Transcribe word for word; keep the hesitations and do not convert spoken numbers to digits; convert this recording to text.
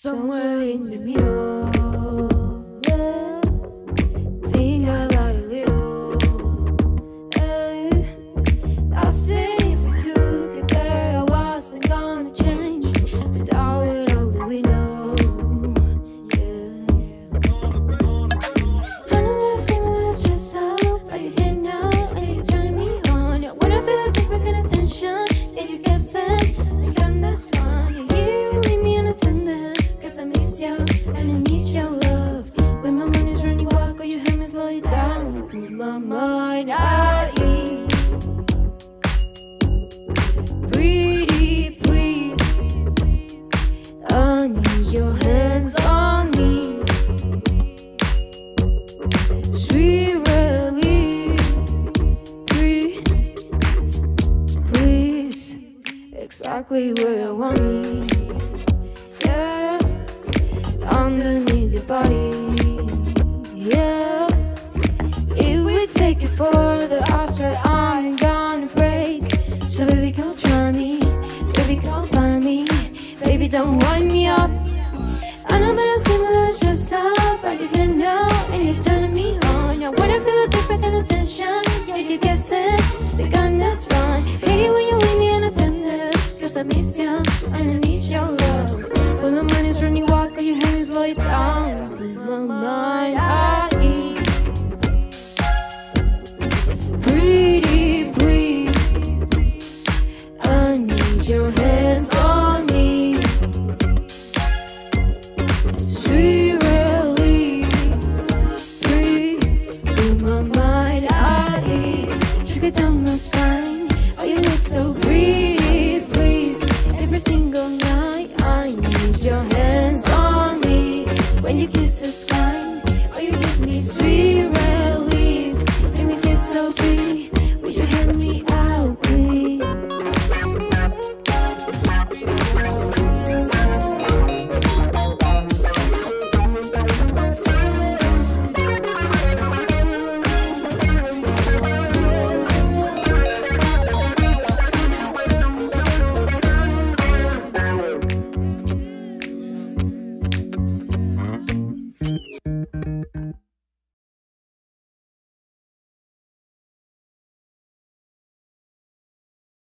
Somewhere in the middle, yeah. Think I got a little, yeah. I said if we took it there, I wasn't gonna change. But all it all that we know, yeah. I know that same with that stress out, but you're here now and you're turning me on. Yeah, when I feel a different kind of tension, yeah, you guess it, it's gone, that's fine. You're here, you leave me unattended. I miss you and I need your love. When my mind is running wild, could you help me slow it down? Put my mind at ease. Pretty please, I need your hands on me. Sweet relief, breathe, please, exactly where I want me. Yeah, underneath your body, yeah. If we take it further, I swear I'm gonna break. So baby, come try me, baby, come find me, baby, don't wind me up. I know that I'm similar, stress out, but you can know, and you're turning me on. Now when I feel a different kind of tension, yeah, you guess it, the kind that's fine. Hate it when you leave me unattended, cause I miss you, and I need